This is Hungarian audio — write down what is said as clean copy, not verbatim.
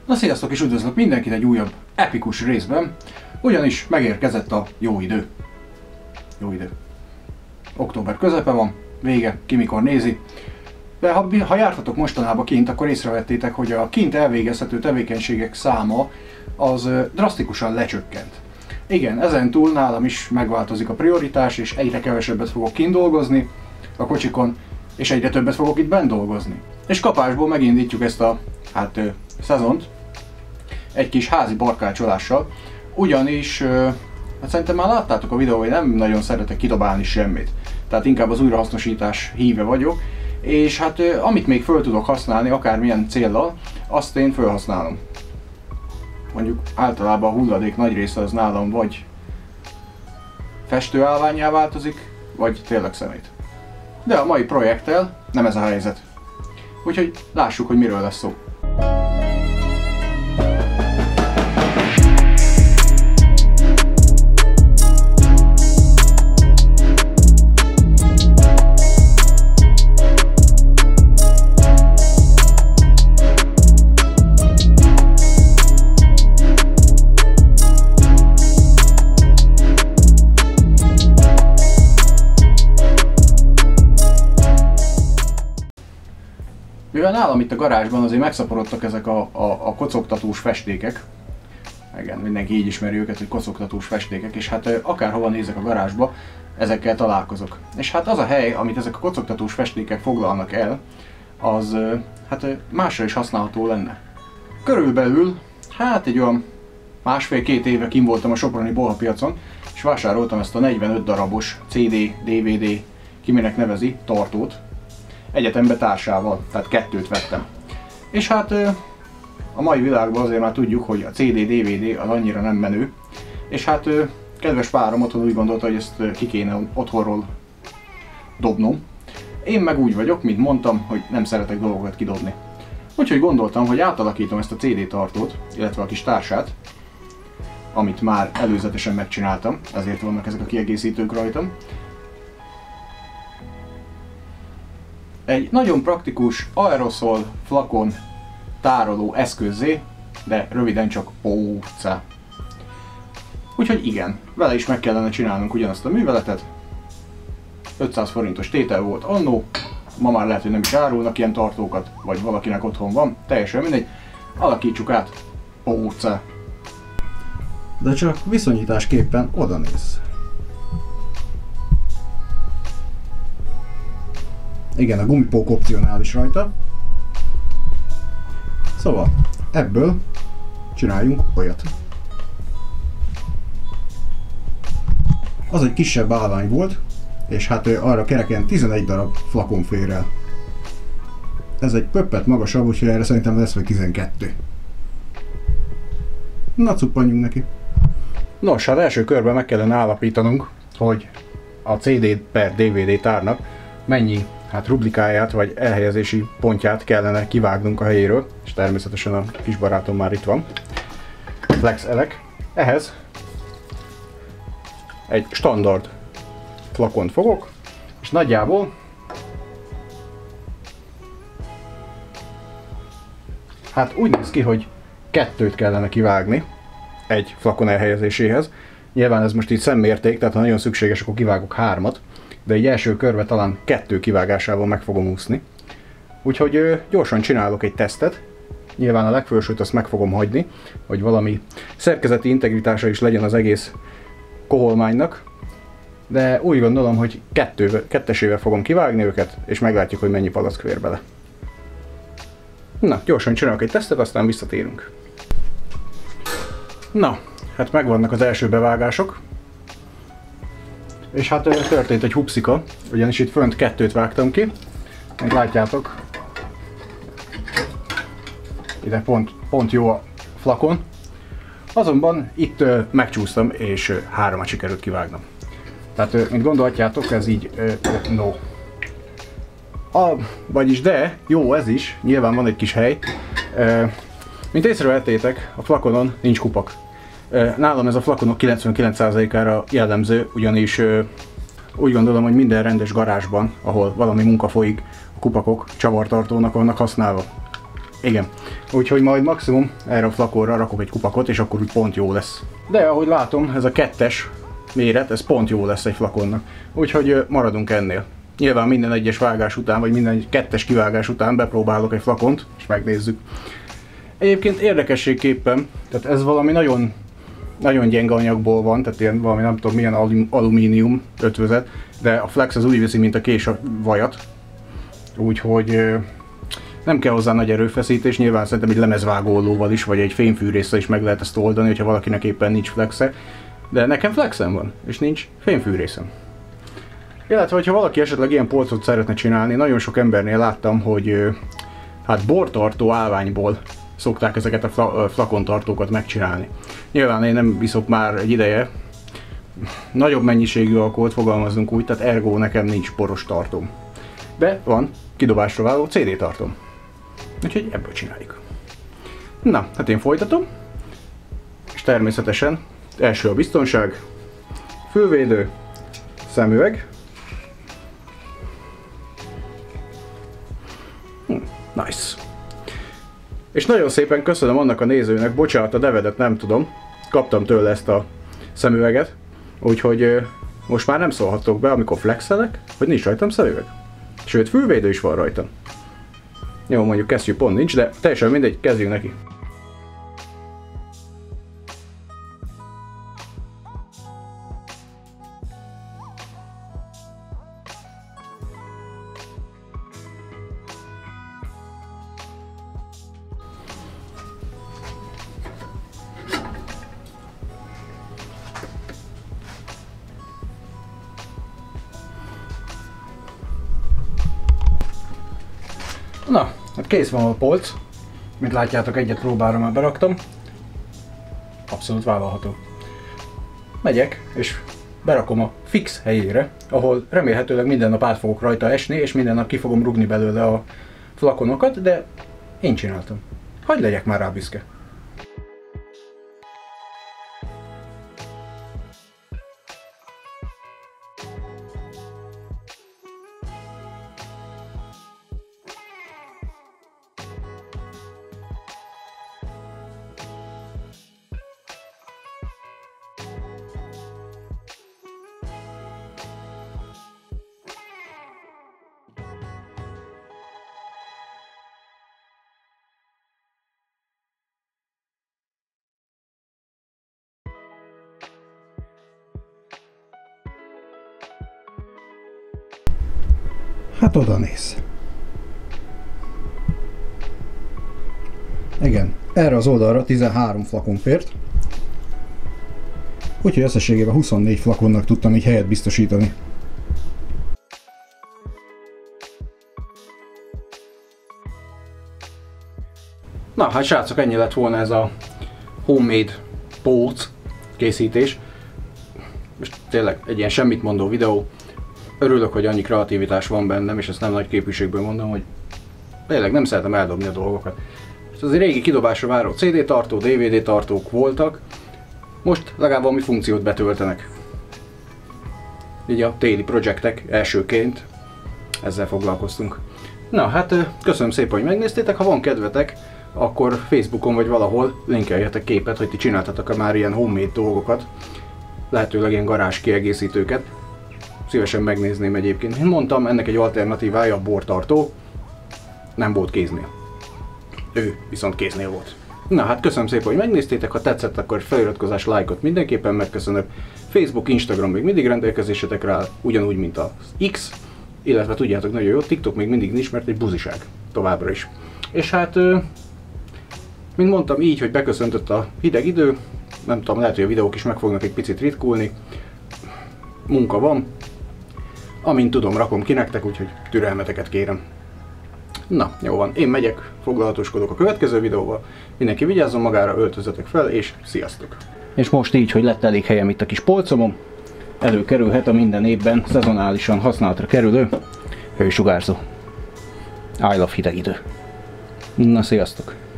Na sziasztok, és üdvözlök mindenkit egy újabb epikus részben, ugyanis megérkezett a jó idő. Jó idő. Október közepe van, vége, ki mikor nézi. De ha jártatok mostanában kint, akkor észrevettétek, hogy a kint elvégezhető tevékenységek száma az drasztikusan lecsökkent. Igen, ezentúl nálam is megváltozik a prioritás, és egyre kevesebbet fogok kint dolgozni a kocsikon, és egyre többet fogok itt bent dolgozni. És kapásból megindítjuk ezt a szezont egy kis házi barkácsolással, ugyanis hát szerintem már láttátok a videóban, hogy nem nagyon szeretek kidobálni semmit. Tehát inkább az újrahasznosítás híve vagyok, és hát amit még föl tudok használni, akármilyen céllal, azt én felhasználom. Mondjuk általában a hulladék nagy része az nálam vagy festőállvánnyá változik, vagy tényleg szemét. De a mai projekttel nem ez a helyzet. Úgyhogy lássuk, hogy miről lesz szó. Mivel nálam itt a garázsban azért megszaporodtak ezek a kocogtatós festékek, igen, mindenki így ismeri őket, hogy kocogtatós festékek, és hát akárhova nézek a garázsba, ezekkel találkozok. És hát az a hely, amit ezek a kocogtatós festékek foglalnak el, az hát másra is használható lenne. Körülbelül, hát egy olyan másfél-két éve kint voltam a soproni bolhapiacon, és vásároltam ezt a 45 darabos CD, DVD, ki minek nevezi, tartót, egyetembe társával, tehát kettőt vettem. És hát a mai világban azért már tudjuk, hogy a CD, DVD az annyira nem menő, és hát kedves párom otthon úgy gondolta, hogy ezt ki kéne otthonról dobnom. Én meg úgy vagyok, mint mondtam, hogy nem szeretek dolgokat kidobni. Úgyhogy gondoltam, hogy átalakítom ezt a CD tartót, illetve a kis társát, amit már előzetesen megcsináltam, ezért vannak ezek a kiegészítők rajtam. Egy nagyon praktikus aeroszol flakon tároló eszközzé, de röviden csak OC. Úgyhogy igen, vele is meg kellene csinálnunk ugyanazt a műveletet. 500 forintos tétel volt annó, ma már lehet, hogy nem is árulnak ilyen tartókat, vagy valakinek otthon van, teljesen mindegy. Alakítsuk át OC. De csak viszonyításképpen oda néz. Igen, a gumipók opcionális rajta. Szóval, ebből csináljunk olyat. Az egy kisebb állvány volt, és hát arra kereken 11 darab flakon fér el. Ez egy pöppet magasabb, úgyhogy erre szerintem lesz vagy 12. Na, cuppanjunk neki. Nos, hát első körben meg kellene állapítanunk, hogy a CD per DVD tárnak mennyi rubrikáját vagy elhelyezési pontját kellene kivágnunk a helyéről, és természetesen a kis barátom már itt van, Flex Elek. Ehhez egy standard flakont fogok, és nagyjából hát úgy néz ki, hogy kettőt kellene kivágni egy flakon elhelyezéséhez. Nyilván ez most így szemmérték, tehát ha nagyon szükséges, akkor kivágok 3-at. De egy első körbe talán 2 kivágásával meg fogom úszni. Úgyhogy gyorsan csinálok egy tesztet. Nyilván a legfelsőt azt meg fogom hagyni, hogy valami szerkezeti integritása is legyen az egész koholmánynak. De úgy gondolom, hogy kettesével fogom kivágni őket, és meglátjuk, hogy mennyi palack fér bele. Na, gyorsan csinálok egy tesztet, aztán visszatérünk. Na, hát megvannak az első bevágások. És hát történt egy hupszika, ugyanis itt fönt 2-t vágtam ki, mint látjátok. Ide pont jó a flakon. Azonban itt megcsúsztam, és 3-at sikerült kivágnom. Tehát, mint gondolhatjátok, ez így no. Vagyis de, jó ez is, nyilván van egy kis hely. Mint észrevettétek, a flakonon nincs kupak. Nálam ez a flakonok 99%-ára jellemző, ugyanis úgy gondolom, hogy minden rendes garázsban, ahol valami munka folyik, a kupakok csavartartónak vannak használva. Igen. Úgyhogy majd maximum erre a flakonra rakok egy kupakot, és akkor úgy pont jó lesz. De ahogy látom, ez a 2-es méret, ez pont jó lesz egy flakonnak. Úgyhogy maradunk ennél. Nyilván minden egyes vágás után, vagy minden 2-es kivágás után bepróbálok egy flakont, és megnézzük. Egyébként érdekességképpen, tehát ez valami nagyon, nagyon gyenge anyagból van, tehát ilyen valami nem tudom milyen alumínium ötvözet, de a Flex az úgy viszi, mint a kés a vajat. Úgyhogy nem kell hozzá nagy erőfeszítés, nyilván szerintem egy lemezvágóollóval is, vagy egy fémfűrésszel is meg lehet ezt oldani, hogyha valakinek éppen nincs flexe. De nekem flexem van, és nincs fémfűrészem. Illetve, hogyha valaki esetleg ilyen polcot szeretne csinálni, nagyon sok embernél láttam, hogy hát bortartó állványból szokták ezeket a flakontartókat megcsinálni. Nyilván én nem iszok már egy ideje, nagyobb mennyiségű alkoholt, fogalmazunk úgy, tehát ergo nekem nincs poros tartóm. De van kidobásra váló CD tartóm. Úgyhogy ebből csináljuk. Na, hát én folytatom. És természetesen első a biztonság, fülvédő, szemüveg. Nice. És nagyon szépen köszönöm annak a nézőnek, bocsánat, a nevedet nem tudom, kaptam tőle ezt a szemüveget, úgyhogy most már nem szólhattok be, amikor flexelek, hogy nincs rajtam szemüveg. Sőt, fülvédő is van rajtam. Jó, mondjuk kesztyű pont nincs, de teljesen mindegy, kezdjünk neki. Na, hát kész van a polc. Mint látjátok, egyet próbára már beraktam. Abszolút vállalható. Megyek, és berakom a fix helyére, ahol remélhetőleg minden nap át fogok rajta esni, és minden nap ki fogom rugni belőle a flakonokat, de én csináltam. Hadd legyek már rá büszke. Hát oda néz. Igen, erre az oldalra 13 flakon fért. Úgyhogy összességében 24 flakonnak tudtam így helyet biztosítani. Na, hát srácok, ennyi lett volna ez a homemade póc készítés. Most tényleg egy ilyen semmit mondó videó. Örülök, hogy annyi kreativitás van bennem, és ezt nem nagy képviségből mondom, hogy tényleg nem szeretem eldobni a dolgokat. És az régi kidobásra váró CD tartó, DVD tartók voltak, most legalább valami funkciót betöltenek. Így a téli projektek elsőként ezzel foglalkoztunk. Na hát köszönöm szépen, hogy megnéztétek, ha van kedvetek, akkor Facebookon vagy valahol linkeljetek képet, hogy ti csináltatok már ilyen homemade dolgokat, lehetőleg ilyen garázs kiegészítőket. Szívesen megnézném egyébként. Mint mondtam, ennek egy alternatívája a bortartó. Nem volt kéznél. Ő viszont kéznél volt. Na hát köszönöm szépen, hogy megnéztétek, ha tetszett, akkor feliratkozás, lájkot mindenképpen megköszönöm. Facebook, Instagram még mindig rendelkezésetekre áll, ugyanúgy, mint az X, illetve tudjátok nagyon jó, TikTok még mindig nincs, mert egy buziság továbbra is. És hát, mint mondtam, így, hogy beköszöntött a hideg idő, nem tudom, lehet, hogy a videók is meg fognak egy picit ritkulni. Munka van. Amint tudom, rakom ki nektek, úgyhogy türelmeteket kérem. Na, jó van, én megyek, foglalatoskodok a következő videóval. Mindenki vigyázzon magára, öltözzetek fel, és sziasztok! És most így, hogy lett elég helyem itt a kis polcomon, előkerülhet a minden évben szezonálisan használatra kerülő hősugárzó. I love hideg idő. Na, sziasztok!